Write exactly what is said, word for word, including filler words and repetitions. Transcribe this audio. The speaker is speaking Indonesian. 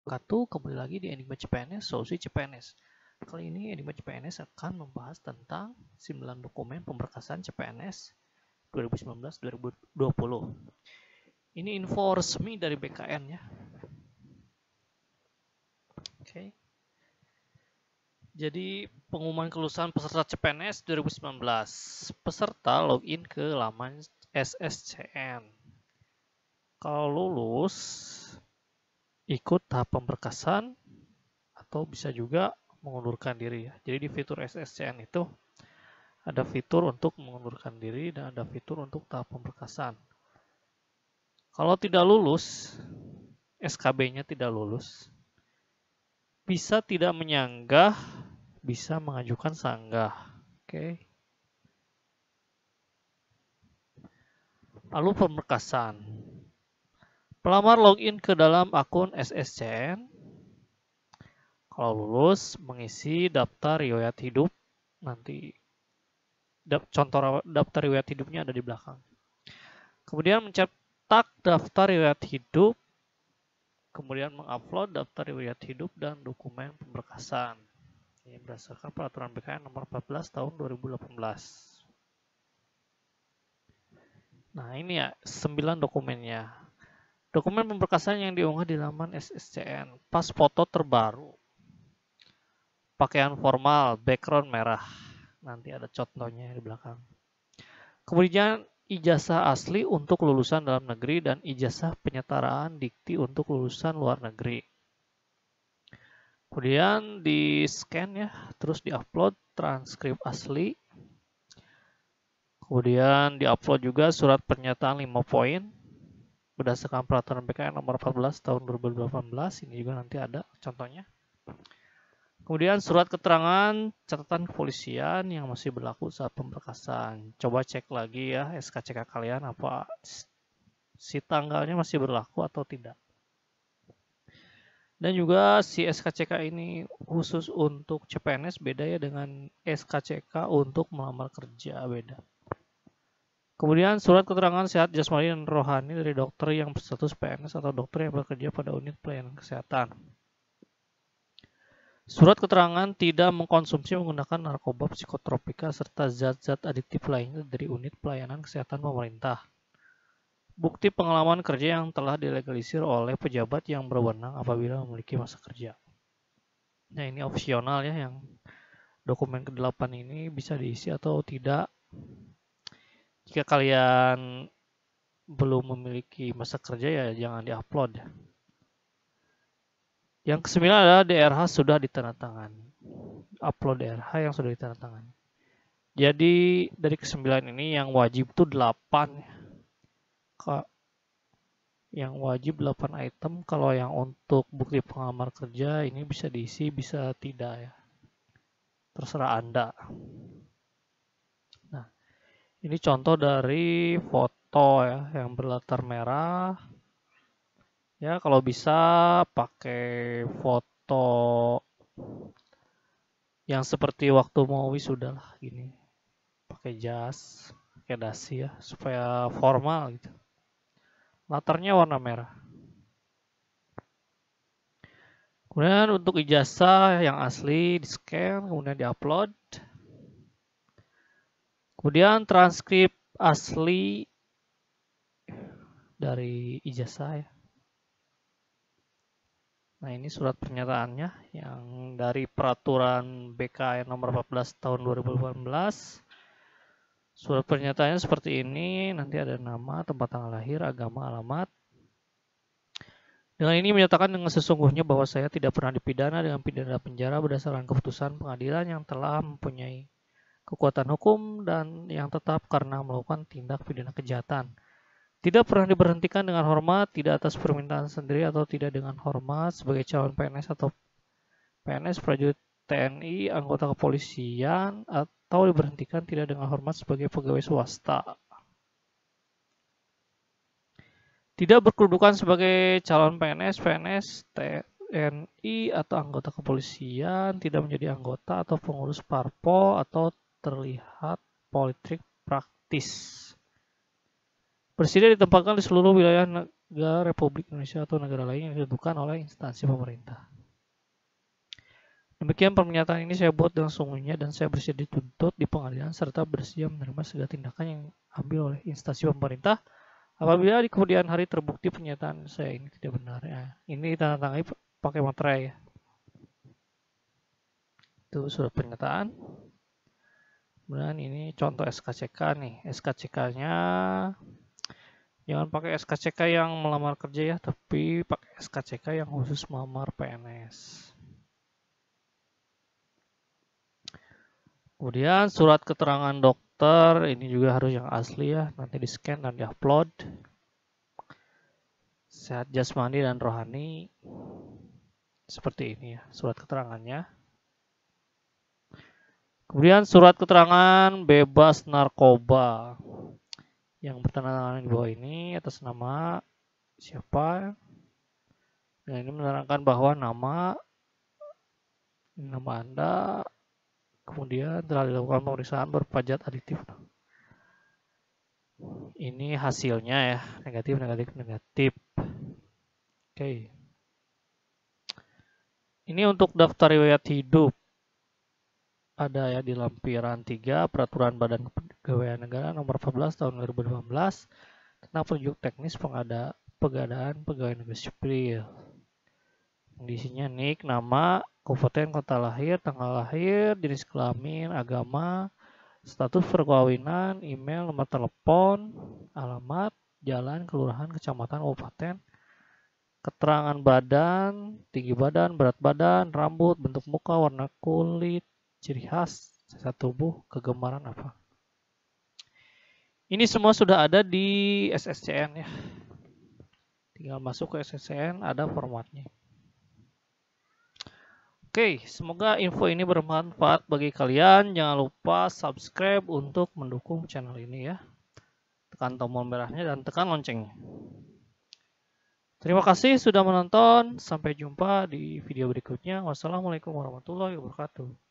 Satu, kembali lagi di Enigma C P N S, solusi C P N S. Kali ini Enigma C P N S akan membahas tentang sembilan dokumen pemberkasan C P N S dua ribu sembilan belas dua ribu dua puluh. Ini info resmi dari B K N ya. Oke. Jadi pengumuman kelulusan peserta C P N S dua ribu sembilan belas. Peserta login ke laman S S C N. Kalau lulus, ikut tahap pemberkasan atau bisa juga mengundurkan diri ya. Jadi di fitur S S C N itu ada fitur untuk mengundurkan diri dan ada fitur untuk tahap pemberkasan. Kalau tidak lulus, S K B-nya tidak lulus, bisa tidak menyanggah, bisa mengajukan sanggah. Oke. Lalu pemberkasan. Pelamar login ke dalam akun S S C N. Kalau lulus, mengisi daftar riwayat hidup. Nanti contoh daftar riwayat hidupnya ada di belakang. Kemudian mencetak daftar riwayat hidup. Kemudian mengupload daftar riwayat hidup dan dokumen pemberkasan. Ini berdasarkan peraturan B K N nomor empat belas tahun dua ribu delapan belas. Nah, ini ya sembilan dokumennya. Dokumen pemberkasan yang diunggah di laman S S C N. Pas foto terbaru. Pakaian formal, background merah. Nanti ada contohnya di belakang. Kemudian ijazah asli untuk lulusan dalam negeri dan ijazah penyetaraan dikti untuk lulusan luar negeri. Kemudian di scan ya, terus diupload transkrip asli. Kemudian diupload juga surat pernyataan lima poin berdasarkan peraturan B K N nomor empat belas tahun dua ribu delapan belas. Ini juga nanti ada contohnya. Kemudian surat keterangan catatan kepolisian yang masih berlaku saat pemberkasan. Coba cek lagi ya S K C K kalian apa si tanggalnya masih berlaku atau tidak. Dan juga si S K C K ini khusus untuk C P N S beda ya dengan S K C K untuk melamar kerja beda. Kemudian surat keterangan sehat jasmani dan rohani dari dokter yang berstatus P N S atau dokter yang bekerja pada unit pelayanan kesehatan. Surat keterangan tidak mengkonsumsi menggunakan narkoba, psikotropika, serta zat-zat adiktif lainnya dari unit pelayanan kesehatan pemerintah. Bukti pengalaman kerja yang telah dilegalisir oleh pejabat yang berwenang apabila memiliki masa kerja. Nah, ini opsional ya, yang dokumen kedelapan ini bisa diisi atau tidak. Jika kalian belum memiliki masa kerja ya jangan diupload. Yang kesembilan adalah D R H sudah ditandatangani. Upload D R H yang sudah ditandatangani. Jadi dari kesembilan ini yang wajib itu delapan. Yang wajib delapan item. Kalau yang untuk bukti pengamar kerja ini bisa diisi, bisa tidak ya. Terserah Anda. Nah, ini contoh dari foto ya yang berlatar merah. Ya, kalau bisa pakai foto yang seperti waktu mau wisuda lah gini. Pakai jas, pakai dasi ya, supaya formal gitu. Latarnya warna merah. Kemudian untuk ijazah yang asli di-scan, kemudian di-upload. Kemudian transkrip asli dari ijazah ya. Nah, ini surat pernyataannya yang dari peraturan B K N nomor empat belas tahun dua ribu delapan belas. Surat pernyataannya seperti ini, nanti ada nama, tempat tanggal lahir, agama, alamat. Dengan ini menyatakan dengan sesungguhnya bahwa saya tidak pernah dipidana dengan pidana penjara berdasarkan keputusan pengadilan yang telah mempunyai kekuatan hukum dan yang tetap karena melakukan tindak pidana kejahatan. Tidak pernah diberhentikan dengan hormat, tidak atas permintaan sendiri atau tidak dengan hormat sebagai calon P N S atau P N S, prajurit T N I, anggota kepolisian, atau diberhentikan tidak dengan hormat sebagai pegawai swasta. Tidak berkedudukan sebagai calon P N S, P N S, T N I, atau anggota kepolisian, tidak menjadi anggota atau pengurus parpol, atau terlihat politik praktis. Presiden ditempatkan di seluruh wilayah negara Republik Indonesia atau negara lain yang ditentukan oleh instansi pemerintah. Demikian pernyataan ini saya buat dengan sungguhnya dan saya bersedia dituntut di pengadilan serta bersedia menerima segala tindakan yang ambil oleh instansi pemerintah apabila di kemudian hari terbukti pernyataan saya ini tidak benar. Ya, ini ditandatangani pakai materai ya. Itu surat pernyataan. Kemudian ini contoh S K C K nih. S K C K-nya jangan pakai S K C K yang melamar kerja ya, tapi pakai S K C K yang khusus melamar P N S. Kemudian surat keterangan dokter, ini juga harus yang asli ya, nanti di scan dan di-upload. Sehat jasmani dan rohani, seperti ini ya, surat keterangannya. Kemudian surat keterangan bebas narkoba, yang bertanda tangan di bawah ini atas nama siapa. Dan ini menerangkan bahwa nama, nama Anda, kemudian telah dilakukan pemeriksaan berpajat aditif. Ini hasilnya ya, negatif, negatif, negatif. Oke. Ini untuk daftar riwayat hidup. Ada ya di lampiran tiga Peraturan Badan Kepegawaian Negara nomor empat belas tahun dua ribu delapan belas tentang petunjuk teknis pengada pengadaan pegawai negeri sipil. Isinya nik, nama, kabupaten, kota lahir, tanggal lahir, jenis kelamin, agama, status perkawinan, email, nomor telepon, alamat, jalan, kelurahan, kecamatan, kabupaten, keterangan badan, tinggi badan, berat badan, rambut, bentuk muka, warna kulit, ciri khas, sisa tubuh, kegemaran apa. Ini semua sudah ada di S S C N ya. Tinggal masuk ke S S C N, ada formatnya. Oke, semoga info ini bermanfaat bagi kalian. Jangan lupa subscribe untuk mendukung channel ini ya. Tekan tombol merahnya dan tekan loncengnya. Terima kasih sudah menonton. Sampai jumpa di video berikutnya. Wassalamualaikum warahmatullahi wabarakatuh.